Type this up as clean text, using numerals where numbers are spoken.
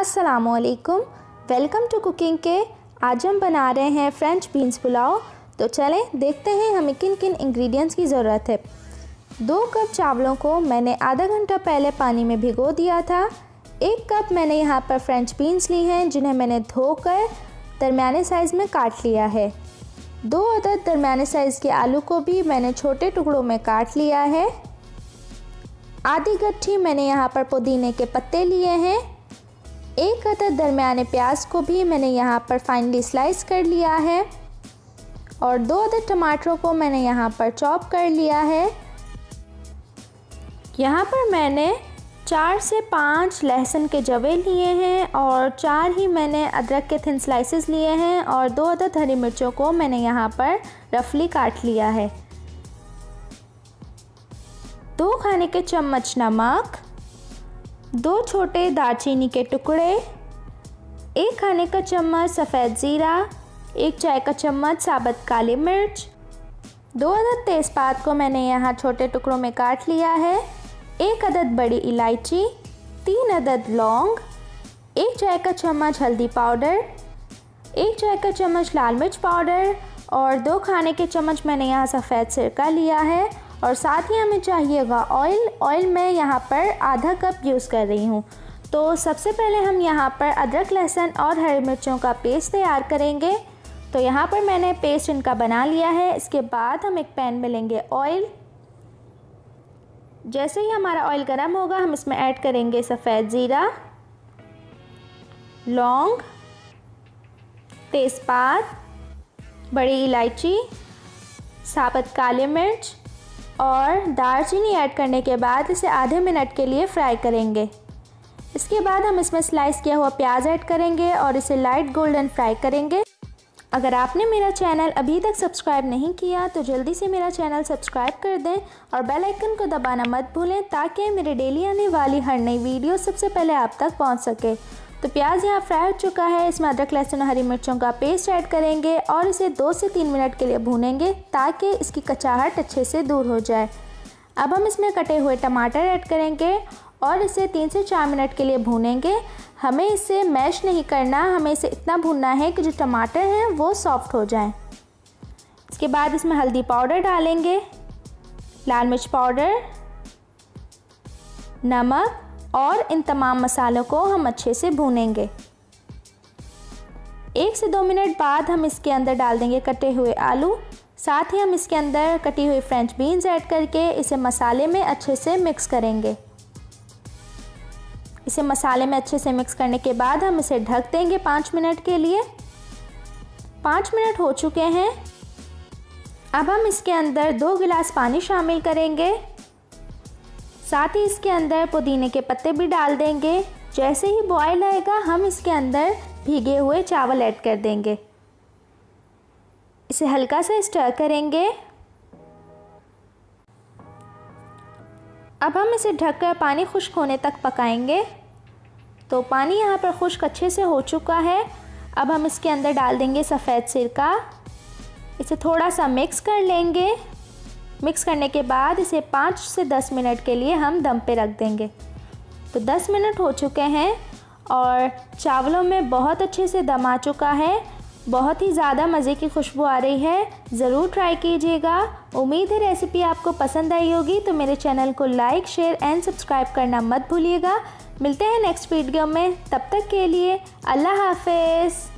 अस्सलामुअलैकुम, welcome to cooking के। आज हम बना रहे हैं फ्रेंच बीन्स पुलाव। तो चलें देखते हैं हमें किन किन इंग्रेडिएंट्स की ज़रूरत है। 2 कप चावलों को मैंने आधा घंटा पहले पानी में भिगो दिया था। 1 कप मैंने यहाँ पर फ्रेंच बीन्स ली हैं जिन्हें मैंने धोकर दरमियाने साइज़ में काट लिया है। 2 अदद दरमियाने साइज़ के आलू को भी मैंने छोटे टुकड़ों में काट लिया है। आधी गट्ठी मैंने यहाँ पर पुदीने के पत्ते लिए हैं। 1 अदद दरमियाने प्याज को भी मैंने यहाँ पर फाइनली स्लाइस कर लिया है और 2 अदद टमाटरों को मैंने यहाँ पर चॉप कर लिया है। यहाँ पर मैंने 4 से 5 लहसुन के जवे लिए हैं और 4 ही मैंने अदरक के थिन स्लाइसेस लिए हैं और 2 अदद हरी मिर्चों को मैंने यहाँ पर रफली काट लिया है। 2 खाने के चम्मच नमक, 2 छोटे दालचीनी के टुकड़े, 1 खाने का चम्मच सफ़ेद ज़ीरा, 1 चाय का चम्मच साबुत काली मिर्च, 2 अदद तेज़पात को मैंने यहाँ छोटे टुकड़ों में काट लिया है, 1 अदद बड़ी इलायची, 3 अदद लौंग, 1 चाय का चम्मच हल्दी पाउडर, 1 चाय का चम्मच लाल मिर्च पाउडर और 2 खाने के चम्मच मैंने यहाँ सफ़ेद सिरका लिया है। और साथ ही हमें चाहिएगा ऑयल मैं यहाँ पर आधा कप यूज़ कर रही हूँ। तो सबसे पहले हम यहाँ पर अदरक लहसुन और हरी मिर्चों का पेस्ट तैयार करेंगे। तो यहाँ पर मैंने पेस्ट इनका बना लिया है। इसके बाद हम एक पैन में लेंगे ऑयल। जैसे ही हमारा ऑयल गर्म होगा हम इसमें ऐड करेंगे सफ़ेद ज़ीरा, लौंग, तेज़पात, बड़ी इलायची, साबुत काली मिर्च और दालचीनी ऐड करने के बाद इसे आधे मिनट के लिए फ्राई करेंगे। इसके बाद हम इसमें स्लाइस किया हुआ प्याज ऐड करेंगे और इसे लाइट गोल्डन फ्राई करेंगे। अगर आपने मेरा चैनल अभी तक सब्सक्राइब नहीं किया तो जल्दी से मेरा चैनल सब्सक्राइब कर दें और बेल आइकन को दबाना मत भूलें ताकि मेरे डेली आने वाली हर नई वीडियो सबसे पहले आप तक पहुंच सके। तो प्याज यहाँ फ्राई हो चुका है। इसमें अदरक लहसुन हरी मिर्चों का पेस्ट ऐड करेंगे और इसे 2 से 3 मिनट के लिए भूनेंगे ताकि इसकी कचाहट अच्छे से दूर हो जाए। अब हम इसमें कटे हुए टमाटर ऐड करेंगे और इसे 3 से 4 मिनट के लिए भूनेंगे। हमें इसे मैश नहीं करना, हमें इसे इतना भूनना है कि जो टमाटर हैं वो सॉफ्ट हो जाएं। इसके बाद इसमें हल्दी पाउडर डालेंगे, लाल मिर्च पाउडर, नमक और इन तमाम मसालों को हम अच्छे से भूनेंगे। 1 से 2 मिनट बाद हम इसके अंदर डाल देंगे कटे हुए आलू। साथ ही हम इसके अंदर कटी हुई फ्रेंच बीन्स ऐड करके इसे मसाले में अच्छे से मिक्स करेंगे। इसे मसाले में अच्छे से मिक्स करने के बाद हम इसे ढक देंगे 5 मिनट के लिए। 5 मिनट हो चुके हैं। अब हम इसके अंदर 2 गिलास पानी शामिल करेंगे। साथ ही इसके अंदर पुदीने के पत्ते भी डाल देंगे। जैसे ही बॉयल आएगा हम इसके अंदर भीगे हुए चावल ऐड कर देंगे। इसे हल्का सा स्टर करेंगे। अब हम इसे ढककर पानी खुश्क होने तक पकाएंगे। तो पानी यहाँ पर खुश्क अच्छे से हो चुका है। अब हम इसके अंदर डाल देंगे सफ़ेद सिरका। इसे थोड़ा सा मिक्स कर लेंगे। मिक्स करने के बाद इसे 5 से 10 मिनट के लिए हम दम पे रख देंगे। तो 10 मिनट हो चुके हैं और चावलों में बहुत अच्छे से दम आ चुका है। बहुत ही ज़्यादा मज़े की खुशबू आ रही है। ज़रूर ट्राई कीजिएगा। उम्मीद है रेसिपी आपको पसंद आई होगी। तो मेरे चैनल को लाइक, शेयर एंड सब्सक्राइब करना मत भूलिएगा। मिलते हैं नेक्स्ट वीडियो में। तब तक के लिए अल्लाह हाफ़िज़।